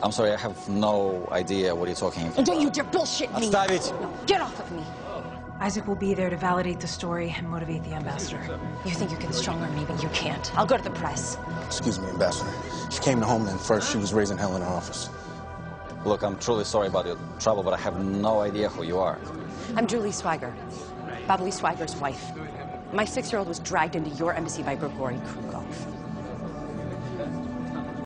I'm sorry, I have no idea what you're talking about. And don't you dare bullshit me! Отставить! No, get off of me! Isaac will be there to validate the story and motivate the ambassador. You think you can strong-arm me, but you can't. I'll go to the press. Excuse me, Ambassador. She came to Homeland first. She was raising hell in her office. Look, I'm truly sorry about your trouble, but I have no idea who you are. I'm Julie Swigert, Bob Lee Swigert's wife. My 6-year-old was dragged into your embassy by Grigori Krugov.